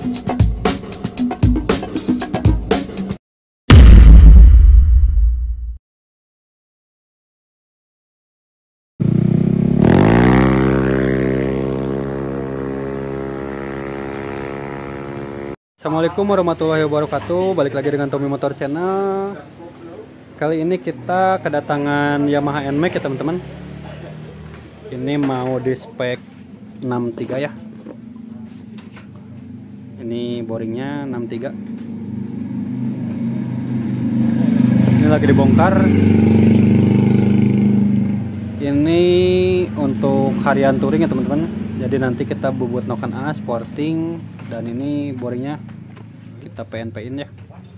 Assalamualaikum warahmatullahi wabarakatuh. Balik lagi dengan Tommy Motor Channel. Kali ini kita kedatangan Yamaha NMAX ya teman-teman. Ini mau di spek 63 ya. Ini boringnya 63. Ini lagi dibongkar. Ini untuk harian touring ya teman-teman. Jadi nanti kita bubut noken A sporting, dan ini boringnya kita PNP-in ya.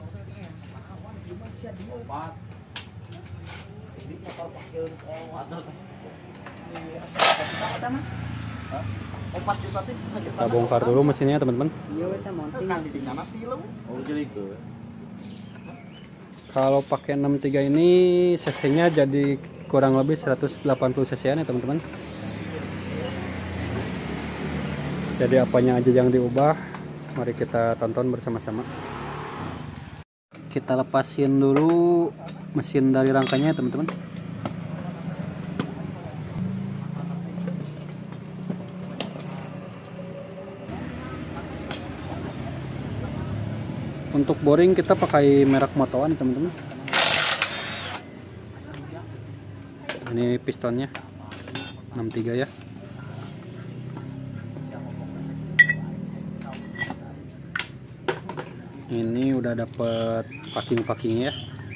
Kita bongkar dulu mesinnya teman-teman. Kalau pakai 63 ini cc-nya jadi kurang lebih 180 cc-an ya teman-teman. Jadi apanya aja yang diubah, mari kita tonton bersama-sama. Kita lepasin dulu mesin dari rangkanya teman-teman. Untuk boring kita pakai merek Motoan teman-teman. Ini pistonnya 63 ya. Ini udah dapet packing-packing ya,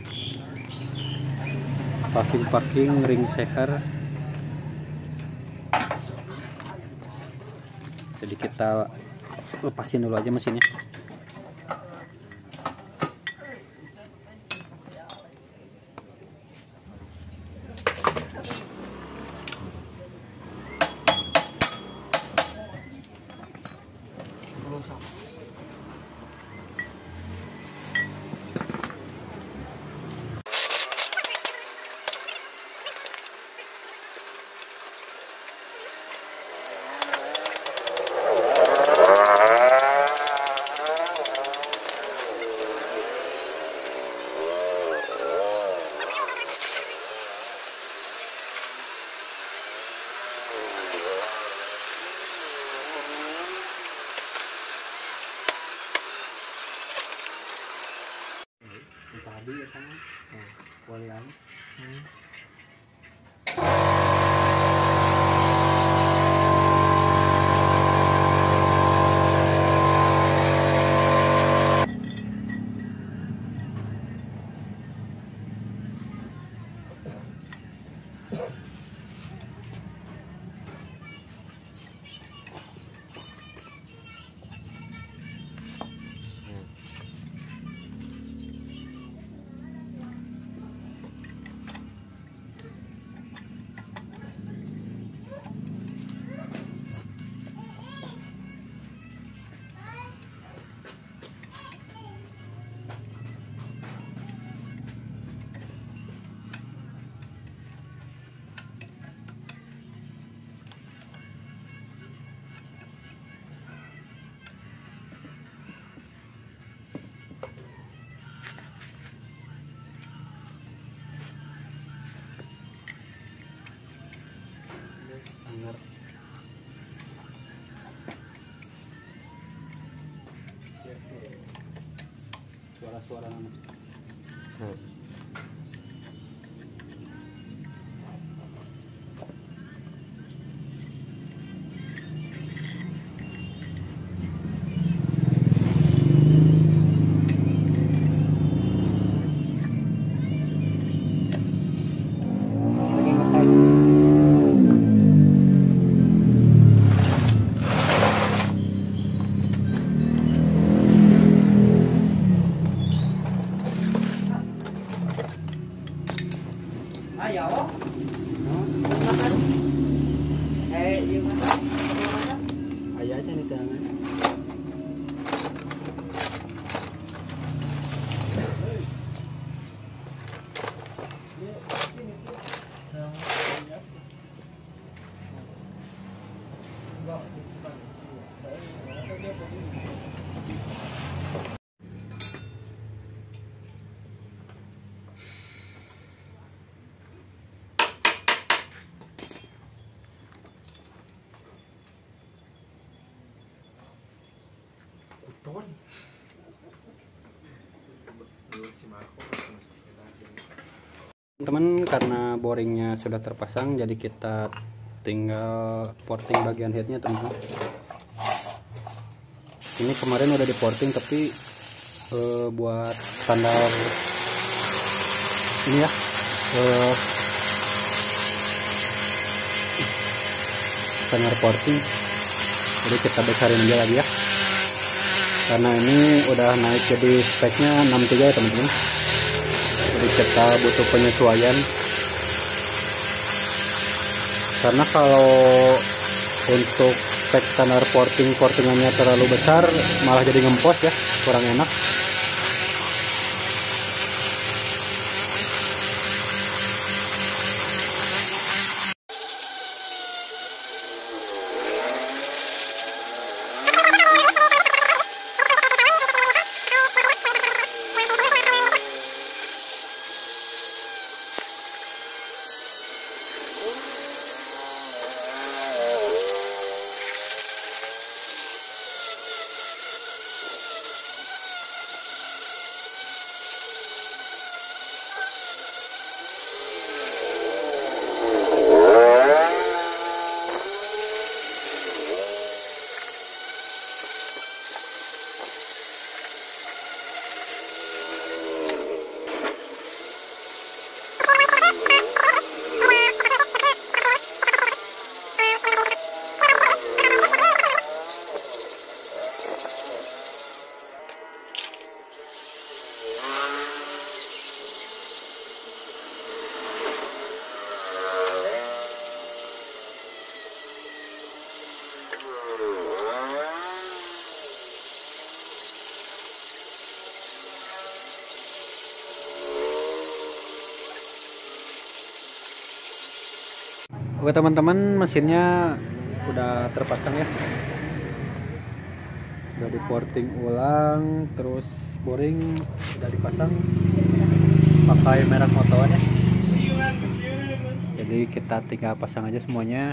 packing ring seher. Jadi kita lepasin dulu aja mesinnya. Tadi ya kan, kualian. Suara-suara nama. Teman, karena boringnya sudah terpasang, jadi kita tinggal porting bagian headnya teman-teman. Ini kemarin udah di porting, tapi buat standar ini ya, standar porting, jadi kita besarin aja lagi ya, karena ini udah naik jadi speknya 63 ya teman-teman. Jadi kita butuh penyesuaian, karena kalau untuk spek standar portingannya terlalu besar malah jadi ngempos ya, kurang enak. Oke teman-teman, mesinnya udah terpasang ya, udah di porting ulang, terus boring udah dipasang pakai merek Motoan ya. Jadi kita tinggal pasang aja semuanya.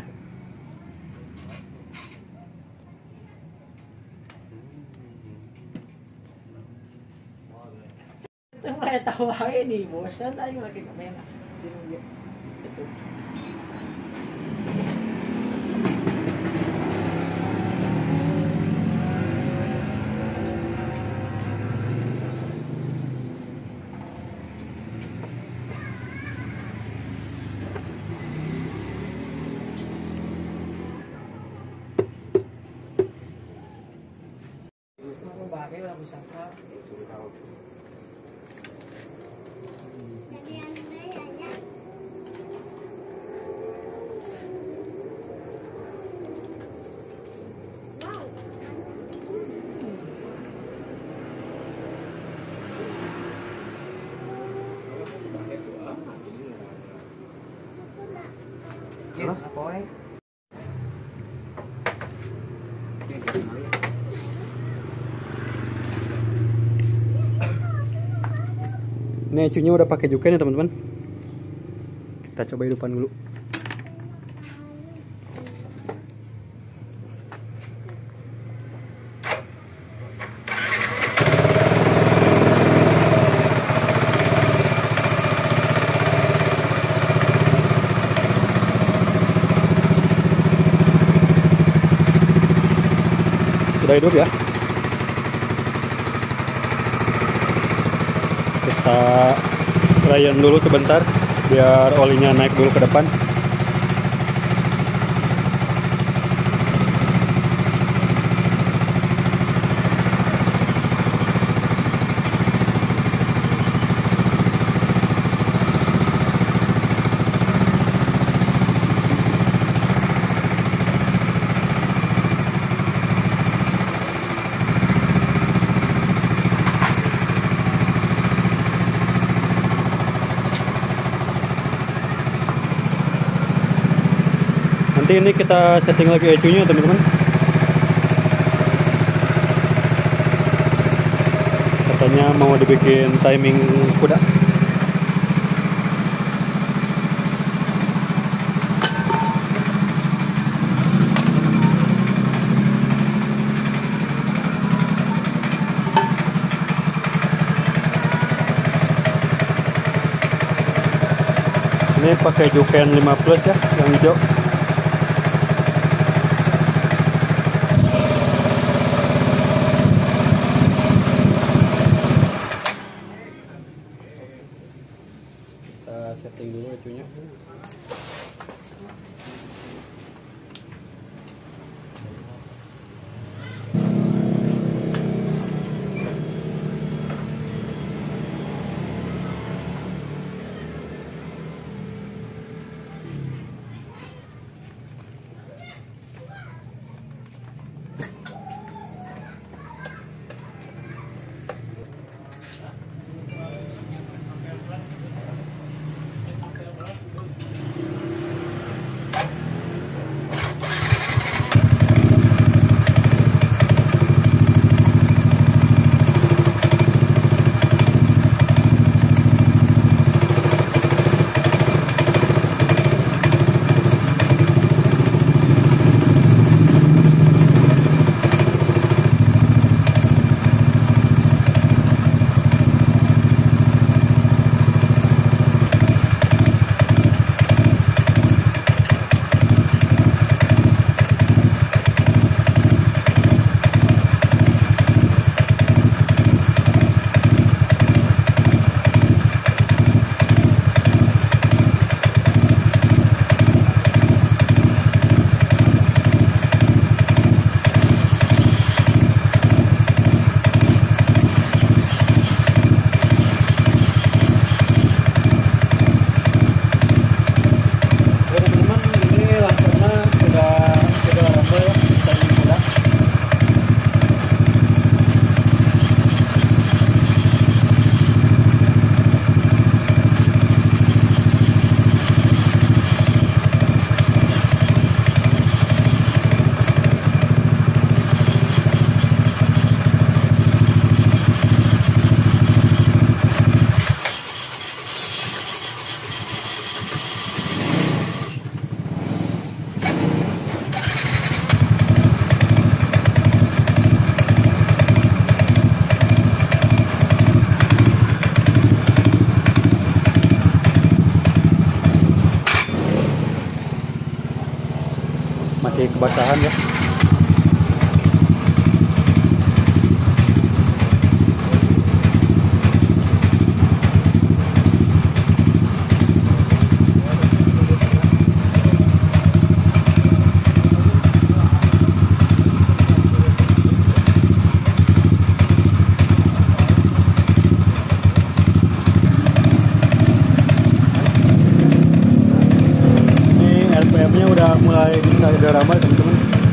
Tahu aja nih, bosan aja lagi kamera. Ini ecunya udah pakai juga nih teman-teman. Kita coba hidupan dulu. Sudah hidup ya. Kita rayan dulu sebentar biar olinya naik dulu ke depan. Nanti ini kita setting lagi ecunya teman-teman. Katanya mau dibikin timing kuda. Ini pakai Juken 5 Plus ya, yang hijau. Kita setting dulu ecunya. Masih kebasahan ya. Ini RPM-nya udah mulai bisa dirama teman-teman.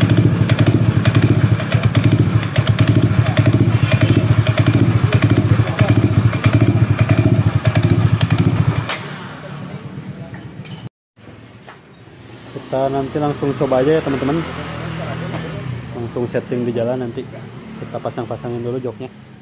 Kita nanti langsung coba aja ya teman-teman, langsung setting di jalan, nanti kita pasang-pasangin dulu joknya.